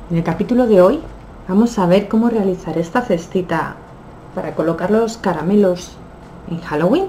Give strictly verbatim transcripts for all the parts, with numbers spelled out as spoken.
En el capítulo de hoy vamos a ver cómo realizar esta cestita para colocar los caramelos en Halloween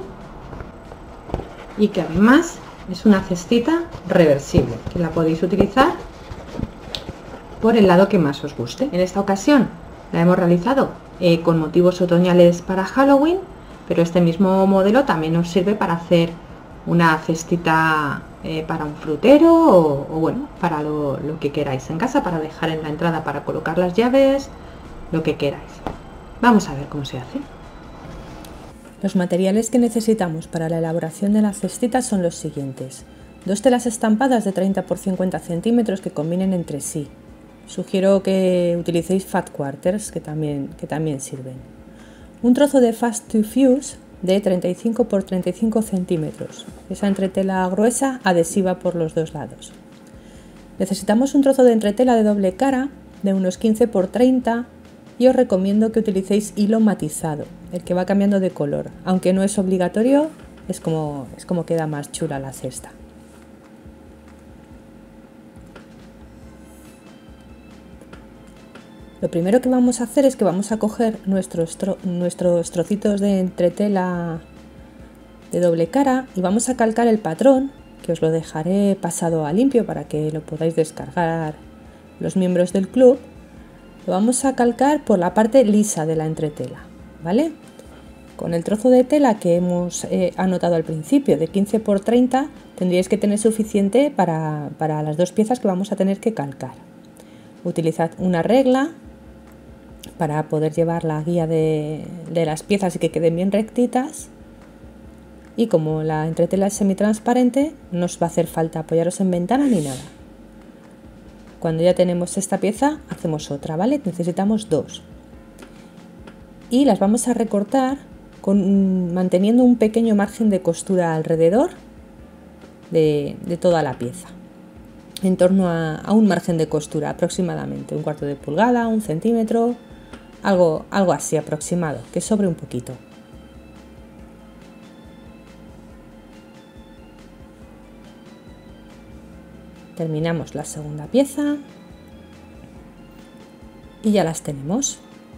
y que además es una cestita reversible que la podéis utilizar por el lado que más os guste. En esta ocasión la hemos realizado eh, con motivos otoñales para Halloween, pero este mismo modelo también nos sirve para hacer una cestita eh, para un frutero o, o bueno, para lo, lo que queráis en casa, para dejar en la entrada para colocar las llaves, lo que queráis. Vamos a ver cómo se hace. Los materiales que necesitamos para la elaboración de la cestita son los siguientes: dos telas estampadas de treinta por cincuenta centímetros que combinen entre sí. Sugiero que utilicéis fat quarters, que también, que también sirven. Un trozo de fast to fuse de treinta y cinco por treinta y cinco centímetros, esa entretela gruesa adhesiva por los dos lados. Necesitamos un trozo de entretela de doble cara de unos quince por treinta y os recomiendo que utilicéis hilo matizado, el que va cambiando de color, aunque no es obligatorio, es como, es como queda más chula la cesta. Lo primero que vamos a hacer es que vamos a coger nuestros, tro nuestros trocitos de entretela de doble cara y vamos a calcar el patrón, que os lo dejaré pasado a limpio para que lo podáis descargar los miembros del club. Lo vamos a calcar por la parte lisa de la entretela, ¿vale? Con el trozo de tela que hemos eh, anotado al principio de quince por treinta tendríais que tener suficiente para, para las dos piezas que vamos a tener que calcar. Utilizad una regla para poder llevar la guía de, de las piezas y que queden bien rectitas, y como la entretela es semitransparente no os va a hacer falta apoyaros en ventana ni nada. Cuando ya tenemos esta pieza hacemos otra, ¿vale? Necesitamos dos y las vamos a recortar con, manteniendo un pequeño margen de costura alrededor de, de toda la pieza, en torno a, a un margen de costura aproximadamente un cuarto de pulgada, un centímetro, algo, algo así aproximado, que sobre un poquito. Terminamos la segunda pieza y ya las tenemos.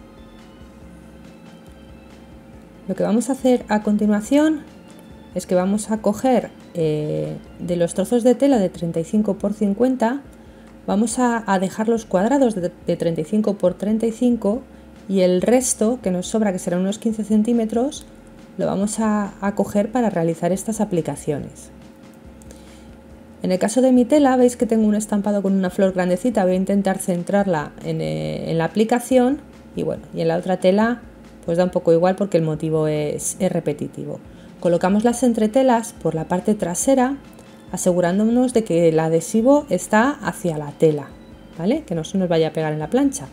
Lo que vamos a hacer a continuación es que vamos a coger eh, de los trozos de tela de treinta y cinco por cincuenta, vamos a, a dejar los cuadrados de, de treinta y cinco por treinta y cinco y el resto que nos sobra, que serán unos quince centímetros, lo vamos a, a coger para realizar estas aplicaciones. En el caso de mi tela veis que tengo un estampado con una flor grandecita, voy a intentar centrarla en, eh, en la aplicación, y bueno, y en la otra tela pues da un poco igual porque el motivo es, es repetitivo. Colocamos las entretelas por la parte trasera, asegurándonos de que el adhesivo está hacia la tela, ¿vale? Que no se nos vaya a pegar en la plancha.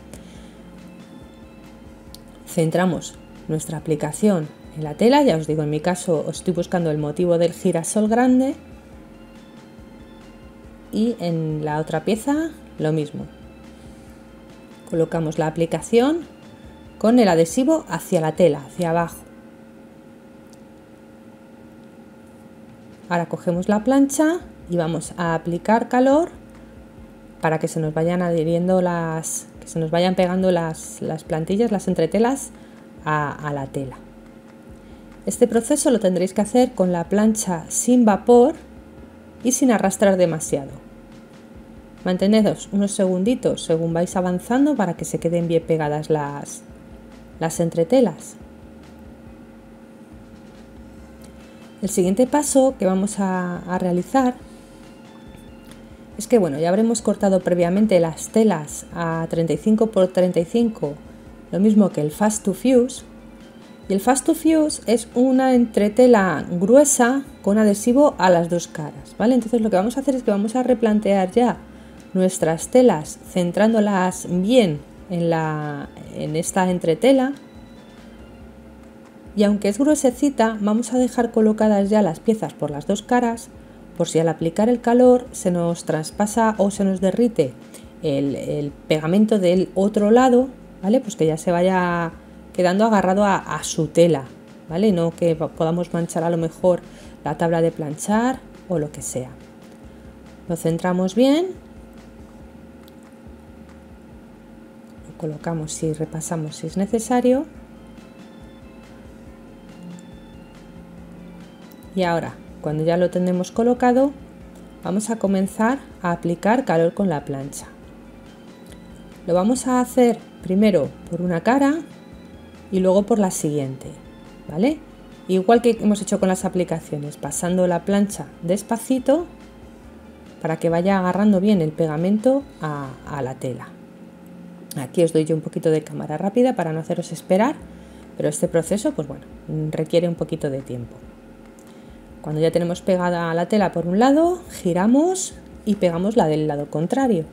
Centramos nuestra aplicación en la tela, ya os digo, en mi caso os estoy buscando el motivo del girasol grande, y en la otra pieza lo mismo. Colocamos la aplicación con el adhesivo hacia la tela, hacia abajo. Ahora cogemos la plancha y vamos a aplicar calor para que se nos vayan adhiriendo las, que se nos vayan pegando las, las plantillas, las entretelas a, a la tela. Este proceso lo tendréis que hacer con la plancha sin vapor y sin arrastrar demasiado. Mantenedos unos segunditos según vais avanzando para que se queden bien pegadas las, las entretelas. El siguiente paso que vamos a, a realizar es que, bueno, ya habremos cortado previamente las telas a treinta y cinco por treinta y cinco, lo mismo que el fast to fuse, y el fast to fuse es una entretela gruesa con adhesivo a las dos caras, ¿vale? Entonces lo que vamos a hacer es que vamos a replantear ya nuestras telas centrándolas bien en, la, en esta entretela, y aunque es gruesecita vamos a dejar colocadas ya las piezas por las dos caras, por si al aplicar el calor se nos traspasa o se nos derrite el, el pegamento del otro lado, ¿vale? Pues que ya se vaya quedando agarrado a, a su tela, ¿vale? No que podamos manchar a lo mejor la tabla de planchar o lo que sea. Lo centramos bien colocamos y repasamos si es necesario. Y ahora, cuando ya lo tenemos colocado, vamos a comenzar a aplicar calor con la plancha. Lo vamos a hacer primero por una cara y luego por la siguiente, ¿vale? Igual que hemos hecho con las aplicaciones, pasando la plancha despacito para que vaya agarrando bien el pegamento a, a la tela. Aquí os doy yo un poquito de cámara rápida para no haceros esperar, pero este proceso, pues bueno, requiere un poquito de tiempo. Cuando ya tenemos pegada la tela por un lado, giramos y pegamos la del lado contrario.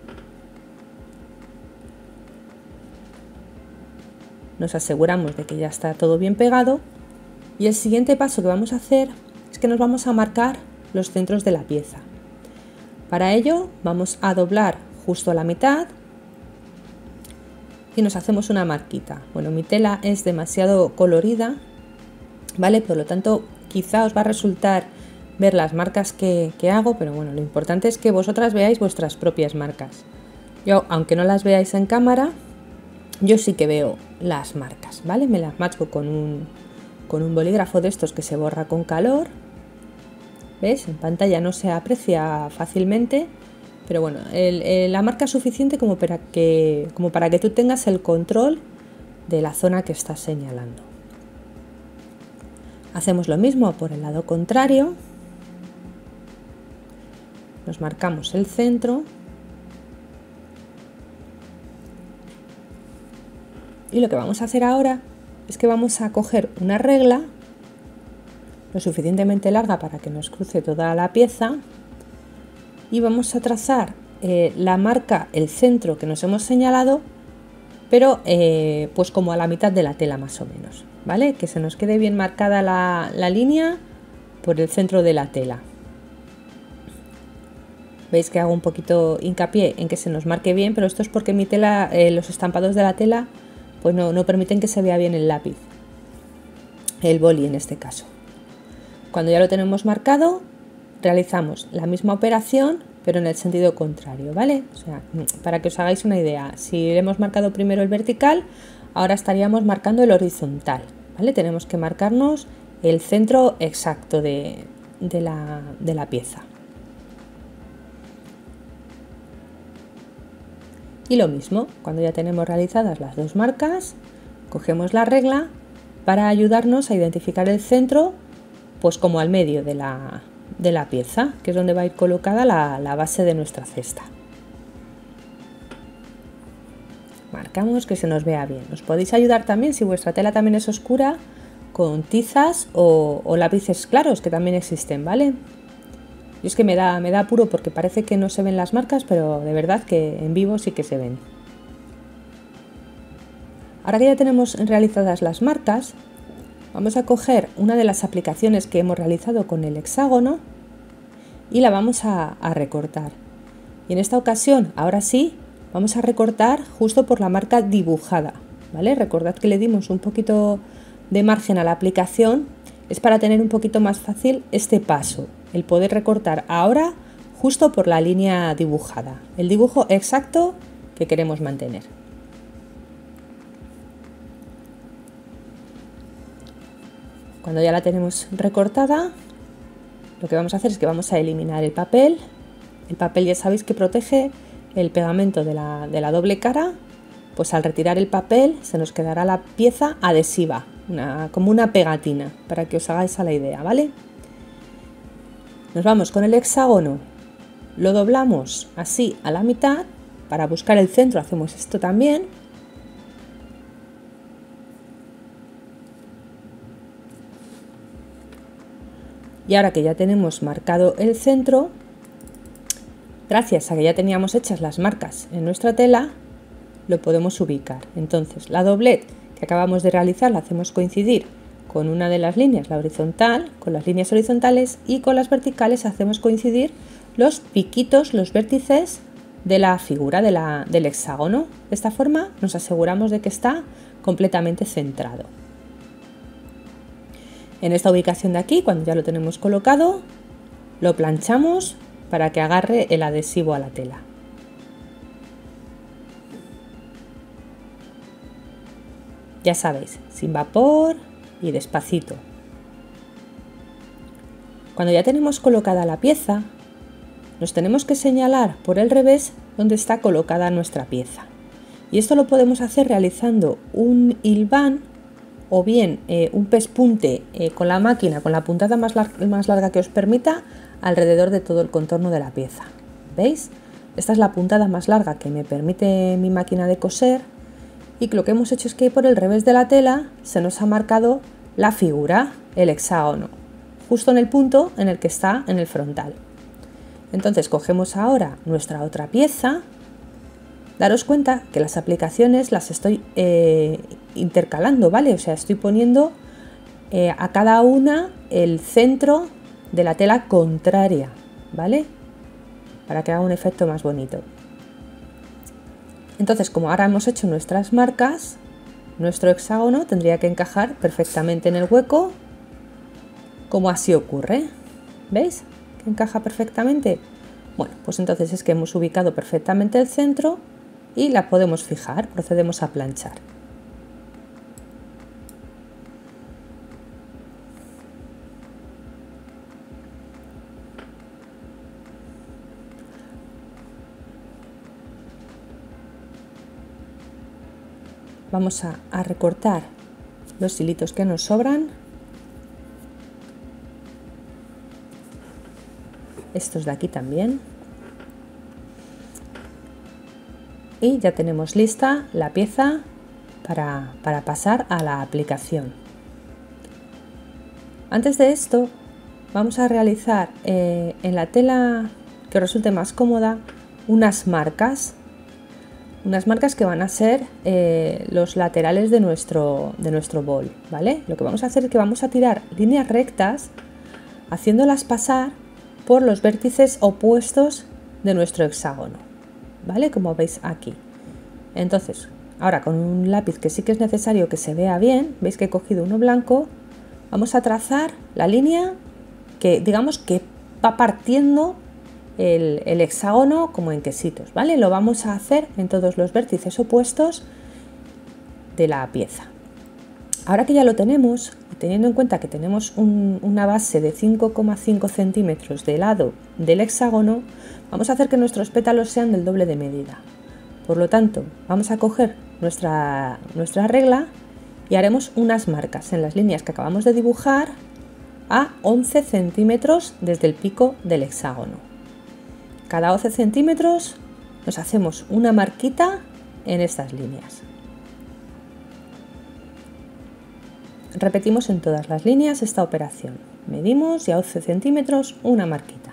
Nos aseguramos de que ya está todo bien pegado y el siguiente paso que vamos a hacer es que nos vamos a marcar los centros de la pieza. Para ello vamos a doblar justo a la mitad y nos hacemos una marquita. Bueno, mi tela es demasiado colorida, ¿vale? Por lo tanto, quizá os va a resultar ver las marcas que, que hago, pero bueno, lo importante es que vosotras veáis vuestras propias marcas. Yo, aunque no las veáis en cámara, yo sí que veo las marcas, ¿vale? Me las marco con un, con un bolígrafo de estos que se borra con calor. ¿Ves? En pantalla no se aprecia fácilmente, pero bueno, el, el, la marca es suficiente como para, que, como para que tú tengas el control de la zona que estás señalando. Hacemos lo mismo por el lado contrario. Nos marcamos el centro. Y lo que vamos a hacer ahora es que vamos a coger una regla lo suficientemente larga para que nos cruce toda la pieza y vamos a trazar eh, la marca, el centro que nos hemos señalado, pero eh, pues como a la mitad de la tela más o menos, ¿vale? Que se nos quede bien marcada la, la línea por el centro de la tela. Veis que hago un poquito hincapié en que se nos marque bien, pero esto es porque mi tela, eh, los estampados de la tela pues no, no permiten que se vea bien el lápiz, el boli en este caso. Cuando ya lo tenemos marcado, realizamos la misma operación, pero en el sentido contrario, ¿vale? O sea, para que os hagáis una idea, si hemos marcado primero el vertical, ahora estaríamos marcando el horizontal, ¿vale? Tenemos que marcarnos el centro exacto de, de, la, de la pieza. Y lo mismo, cuando ya tenemos realizadas las dos marcas, cogemos la regla para ayudarnos a identificar el centro, pues como al medio de la, de la pieza, que es donde va a ir colocada la, la base de nuestra cesta. Marcamos que se nos vea bien. Os podéis ayudar también, si vuestra tela también es oscura, con tizas o, o lápices claros, que también existen, ¿vale? Y es que me da, me da apuro porque parece que no se ven las marcas, pero de verdad que en vivo sí que se ven. Ahora que ya tenemos realizadas las marcas, vamos a coger una de las aplicaciones que hemos realizado con el hexágono y la vamos a, a recortar. Y en esta ocasión, ahora sí, vamos a recortar justo por la marca dibujada, ¿vale? Recordad que le dimos un poquito de margen a la aplicación, es para tener un poquito más fácil este paso, el poder recortar ahora justo por la línea dibujada, el dibujo exacto que queremos mantener. Cuando ya la tenemos recortada, lo que vamos a hacer es que vamos a eliminar el papel. El papel ya sabéis que protege el pegamento de la, de la doble cara, pues al retirar el papel se nos quedará la pieza adhesiva, una, como una pegatina, para que os hagáis a la idea, ¿vale? Nos vamos con el hexágono, lo doblamos así a la mitad, para buscar el centro hacemos esto también. Y ahora que ya tenemos marcado el centro, gracias a que ya teníamos hechas las marcas en nuestra tela, lo podemos ubicar. Entonces, la doblez que acabamos de realizar la hacemos coincidir con una de las líneas, la horizontal, con las líneas horizontales, y con las verticales hacemos coincidir los piquitos, los vértices de la figura de la, del hexágono. De esta forma nos aseguramos de que está completamente centrado. En esta ubicación de aquí, cuando ya lo tenemos colocado, lo planchamos para que agarre el adhesivo a la tela. Ya sabéis, sin vapor y despacito. Cuando ya tenemos colocada la pieza, nos tenemos que señalar por el revés donde está colocada nuestra pieza. Y esto lo podemos hacer realizando un hilván o bien eh, un pespunte eh, con la máquina, con la puntada más, lar más larga que os permita, alrededor de todo el contorno de la pieza. ¿Veis? Esta es la puntada más larga que me permite mi máquina de coser, y lo que hemos hecho es que por el revés de la tela se nos ha marcado la figura, el hexágono, justo en el punto en el que está en el frontal. Entonces cogemos ahora nuestra otra pieza. Daros cuenta que las aplicaciones las estoy eh, intercalando, ¿vale? O sea, estoy poniendo eh, a cada una el centro de la tela contraria, ¿vale? Para que haga un efecto más bonito. Entonces, como ahora hemos hecho nuestras marcas, nuestro hexágono tendría que encajar perfectamente en el hueco, como así ocurre. ¿Veis? Que encaja perfectamente. Bueno, pues entonces es que hemos ubicado perfectamente el centro y la podemos fijar. Procedemos a planchar. Vamos a, a recortar los hilitos que nos sobran. Estos de aquí también. Y ya tenemos lista la pieza para, para pasar a la aplicación. Antes de esto vamos a realizar eh, en la tela que os resulte más cómoda unas marcas. Unas marcas que van a ser eh, los laterales de nuestro, de nuestro bol, ¿vale? Lo que vamos a hacer es que vamos a tirar líneas rectas haciéndolas pasar por los vértices opuestos de nuestro hexágono, ¿vale? Como veis aquí. Entonces, ahora con un lápiz que sí que es necesario que se vea bien, veis que he cogido uno blanco, vamos a trazar la línea que digamos que va partiendo El, el hexágono como en quesitos, ¿vale? Lo vamos a hacer en todos los vértices opuestos de la pieza. Ahora que ya lo tenemos, teniendo en cuenta que tenemos un, una base de cinco coma cinco centímetros de lado del hexágono, vamos a hacer que nuestros pétalos sean del doble de medida. Por lo tanto, vamos a coger nuestra, nuestra regla y haremos unas marcas en las líneas que acabamos de dibujar a once centímetros desde el pico del hexágono. Cada once centímetros nos hacemos una marquita en estas líneas. Repetimos en todas las líneas esta operación. Medimos y a once centímetros una marquita.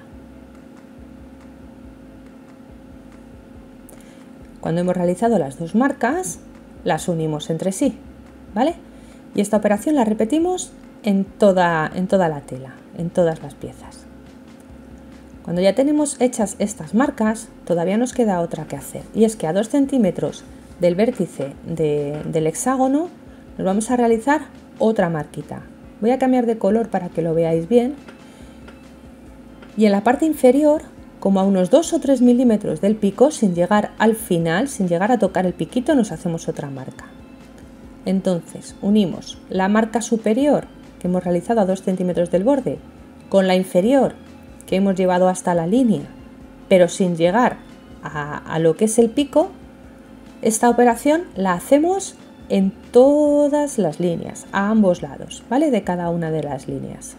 Cuando hemos realizado las dos marcas, las unimos entre sí, ¿vale? Y esta operación la repetimos en toda, en toda la tela, en todas las piezas. Cuando ya tenemos hechas estas marcas, todavía nos queda otra que hacer, y es que a dos centímetros del vértice de, del hexágono nos vamos a realizar otra marquita. Voy a cambiar de color para que lo veáis bien, y en la parte inferior, como a unos dos o tres milímetros del pico, sin llegar al final, sin llegar a tocar el piquito, nos hacemos otra marca. Entonces unimos la marca superior que hemos realizado a dos centímetros del borde con la inferior que hemos llevado hasta la línea, pero sin llegar a, a lo que es el pico. Esta operación la hacemos en todas las líneas, a ambos lados, ¿vale? De cada una de las líneas.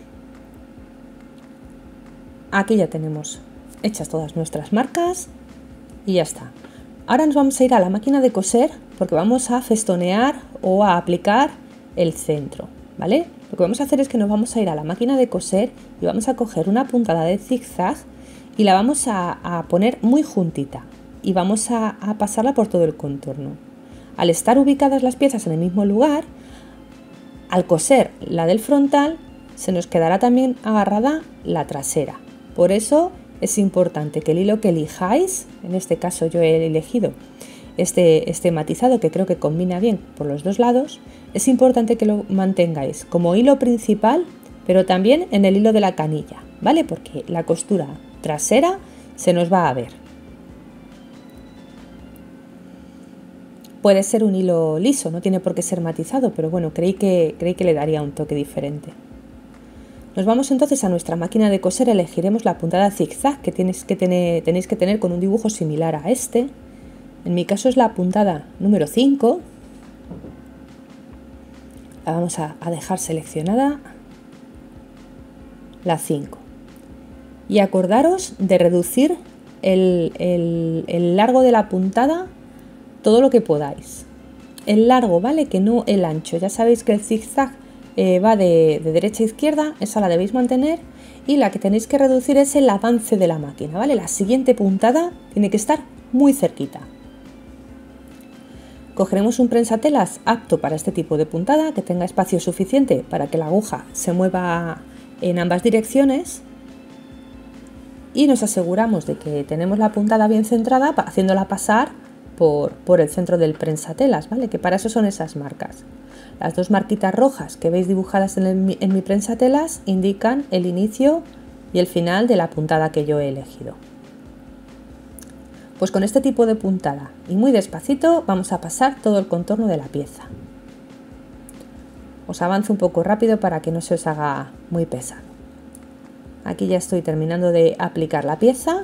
Aquí ya tenemos hechas todas nuestras marcas y ya está. Ahora nos vamos a ir a la máquina de coser porque vamos a festonear o a aplicar el centro, ¿vale? Lo que vamos a hacer es que nos vamos a ir a la máquina de coser y vamos a coger una puntada de zigzag y la vamos a, a poner muy juntita y vamos a, a pasarla por todo el contorno. Al estar ubicadas las piezas en el mismo lugar, al coser la del frontal se nos quedará también agarrada la trasera. Por eso es importante que el hilo que elijáis, en este caso yo he elegido este, este matizado que creo que combina bien por los dos lados, es importante que lo mantengáis como hilo principal, pero también en el hilo de la canilla, ¿vale? Porque la costura trasera se nos va a ver. puede ser un hilo liso, no tiene por qué ser matizado, pero bueno, creí que, creí que le daría un toque diferente. Nos vamos entonces a nuestra máquina de coser, elegiremos la puntada zigzag que, tenéis que, tener, tenéis que tener con un dibujo similar a este. En mi caso es la puntada número cinco. La vamos a, a dejar seleccionada, la cinco. Y acordaros de reducir el, el, el largo de la puntada todo lo que podáis. El largo, ¿vale? Que no el ancho. Ya sabéis que el zigzag eh, va de, de derecha a izquierda, esa la debéis mantener, y la que tenéis que reducir es el avance de la máquina, ¿vale? La siguiente puntada tiene que estar muy cerquita. Cogeremos un prensatelas apto para este tipo de puntada, que tenga espacio suficiente para que la aguja se mueva en ambas direcciones, y nos aseguramos de que tenemos la puntada bien centrada, haciéndola pasar por, por el centro del prensatelas, ¿vale? Que para eso son esas marcas. Las dos marquitas rojas que veis dibujadas en, el, en mi prensatelas indican el inicio y el final de la puntada que yo he elegido. Pues con este tipo de puntada y muy despacito vamos a pasar todo el contorno de la pieza. Os avanzo un poco rápido para que no se os haga muy pesado. Aquí ya estoy terminando de aplicar la pieza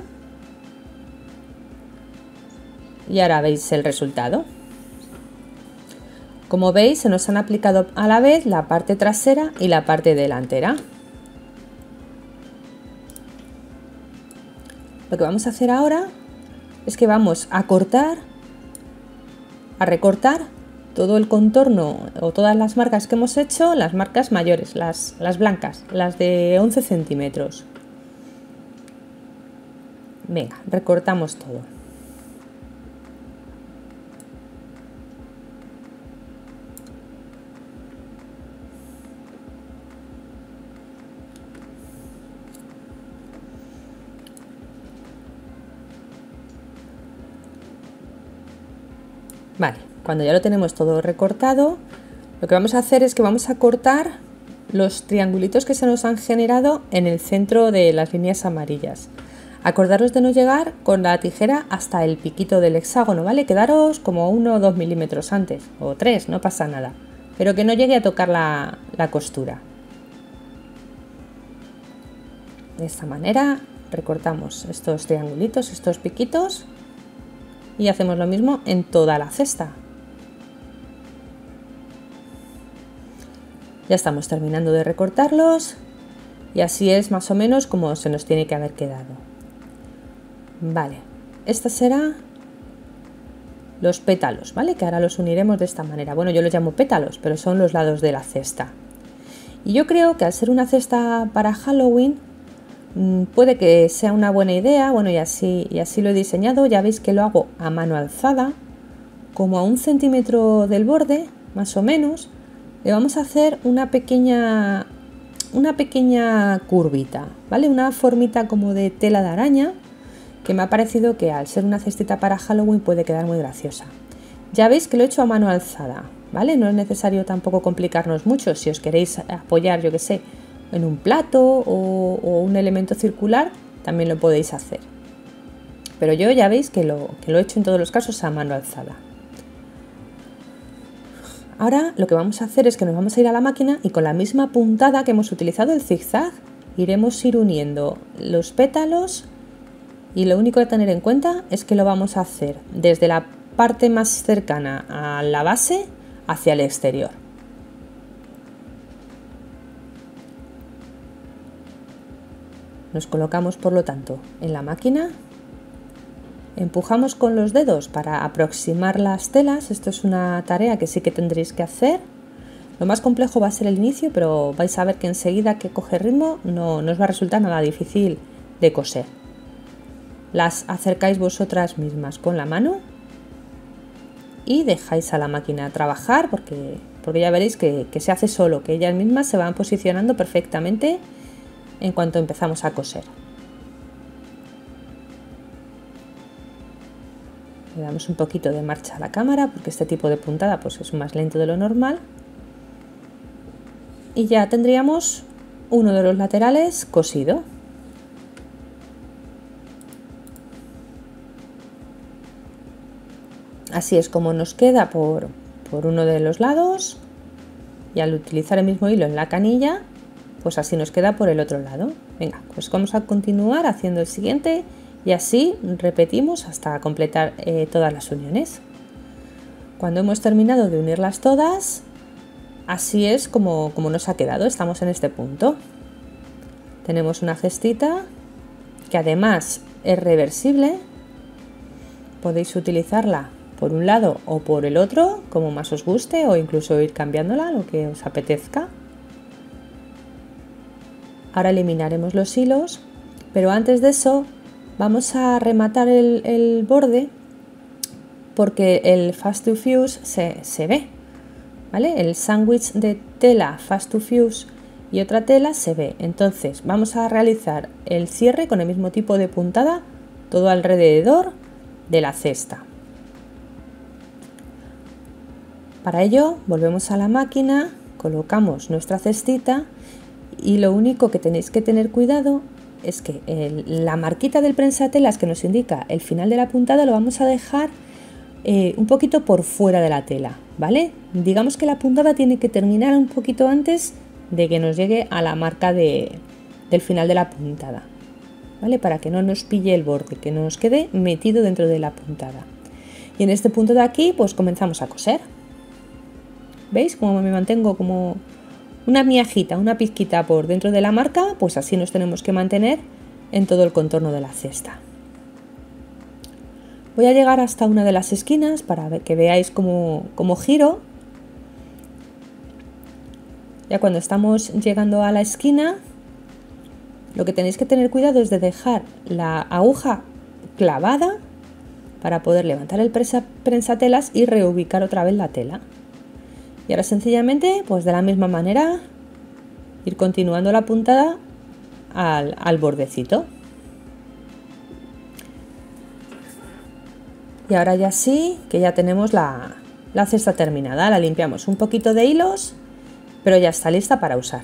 y ahora veis el resultado. Como veis, se nos han aplicado a la vez la parte trasera y la parte delantera. Lo que vamos a hacer ahora es que vamos a cortar, a recortar todo el contorno o todas las marcas que hemos hecho, las marcas mayores, las, las blancas, las de once centímetros. Venga, recortamos todo. Vale, cuando ya lo tenemos todo recortado, lo que vamos a hacer es que vamos a cortar los triangulitos que se nos han generado en el centro de las líneas amarillas. Acordaros de no llegar con la tijera hasta el piquito del hexágono, ¿vale? Quedaros como uno o dos milímetros antes, o tres, no pasa nada, pero que no llegue a tocar la, la costura. De esta manera recortamos estos triangulitos, estos piquitos, y hacemos lo mismo en toda la cesta. Ya estamos terminando de recortarlos y así es más o menos como se nos tiene que haber quedado. Vale, esta será los pétalos, ¿vale? Que ahora los uniremos de esta manera. Bueno, yo los llamo pétalos, pero son los lados de la cesta. Y yo creo que al ser una cesta para Halloween, puede que sea una buena idea, bueno, y así, y así lo he diseñado. Ya veis que lo hago a mano alzada, como a un centímetro del borde, más o menos. Le vamos a hacer una pequeña, una pequeña curvita, ¿vale? Una formita como de tela de araña, que me ha parecido que al ser una cestita para Halloween puede quedar muy graciosa. Ya veis que lo he hecho a mano alzada, ¿vale? No es necesario tampoco complicarnos mucho. Si os queréis apoyar, yo que sé, en un plato o, o un elemento circular, también lo podéis hacer. Pero yo ya veis que lo, que lo he hecho en todos los casos a mano alzada. Ahora lo que vamos a hacer es que nos vamos a ir a la máquina y con la misma puntada que hemos utilizado el zigzag, iremos ir uniendo los pétalos, y lo único que tener en cuenta es que lo vamos a hacer desde la parte más cercana a la base hacia el exterior. Nos colocamos, por lo tanto, en la máquina, empujamos con los dedos para aproximar las telas. Esto es una tarea que sí que tendréis que hacer. Lo más complejo va a ser el inicio, pero vais a ver que enseguida que coge ritmo no, no os va a resultar nada difícil de coser. Las acercáis vosotras mismas con la mano y dejáis a la máquina trabajar, porque, porque ya veréis que, que se hace solo, que ellas mismas se van posicionando perfectamente en cuanto empezamos a coser. Le damos un poquito de marcha a la cámara porque este tipo de puntada pues es más lento de lo normal. Y ya tendríamos uno de los laterales cosido. Así es como nos queda por, por uno de los lados, y al utilizar el mismo hilo en la canilla, pues así nos queda por el otro lado. Venga, pues vamos a continuar haciendo el siguiente y así repetimos hasta completar eh, todas las uniones. Cuando hemos terminado de unirlas todas, así es como, como nos ha quedado. Estamos en este punto. Tenemos una cestita que además es reversible. Podéis utilizarla por un lado o por el otro, como más os guste, o incluso ir cambiándola, lo que os apetezca. Ahora eliminaremos los hilos, pero antes de eso vamos a rematar el, el borde, porque el Fast to Fuse se, se ve, ¿vale? El sándwich de tela Fast to Fuse y otra tela se ve. Entonces vamos a realizar el cierre con el mismo tipo de puntada todo alrededor de la cesta. Para ello volvemos a la máquina, colocamos nuestra cestita y lo único que tenéis que tener cuidado es que el, la marquita del prensatelas que nos indica el final de la puntada lo vamos a dejar eh, un poquito por fuera de la tela, ¿vale? Digamos que la puntada tiene que terminar un poquito antes de que nos llegue a la marca de, del final de la puntada, ¿vale? Para que no nos pille el borde, que no nos quede metido dentro de la puntada. Y en este punto de aquí pues comenzamos a coser. ¿Veis cómo me mantengo como una miajita, una pizquita por dentro de la marca? Pues así nos tenemos que mantener en todo el contorno de la cesta. Voy a llegar hasta una de las esquinas para que veáis cómo, cómo giro. Ya cuando estamos llegando a la esquina, lo que tenéis que tener cuidado es de dejar la aguja clavada para poder levantar el prensatelas y reubicar otra vez la tela. Y ahora sencillamente, pues de la misma manera, ir continuando la puntada al, al bordecito. Y ahora ya sí, que ya tenemos la, la cesta terminada. La limpiamos un poquito de hilos, pero ya está lista para usar.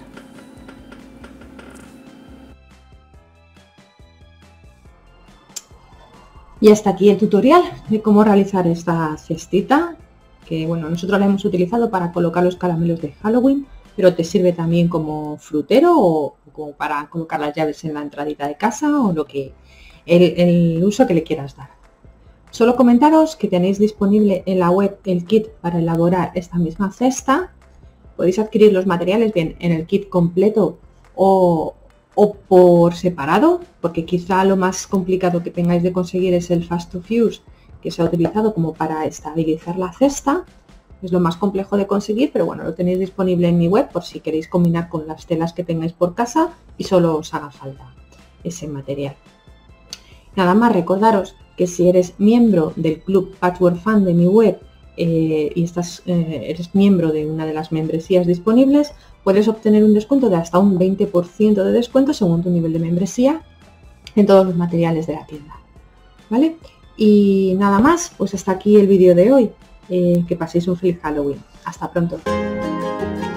Y hasta aquí el tutorial de cómo realizar esta cestita, que bueno, nosotros la hemos utilizado para colocar los caramelos de Halloween, pero te sirve también como frutero o como para colocar las llaves en la entradita de casa o lo que el, el uso que le quieras dar. Solo comentaros que tenéis disponible en la web el kit para elaborar esta misma cesta. Podéis adquirir los materiales bien en el kit completo o, o por separado, porque quizá lo más complicado que tengáis de conseguir es el Fast to Fuse, que se ha utilizado como para estabilizar la cesta. Es lo más complejo de conseguir, pero bueno, lo tenéis disponible en mi web por si queréis combinar con las telas que tengáis por casa y solo os haga falta ese material. Nada más, recordaros que si eres miembro del club Patchwork Fan de mi web eh, y estás, eh, eres miembro de una de las membresías disponibles, puedes obtener un descuento de hasta un veinte por ciento de descuento según tu nivel de membresía en todos los materiales de la tienda, ¿vale? Y nada más, pues hasta aquí el vídeo de hoy. Eh, que paséis un feliz Halloween. Hasta pronto.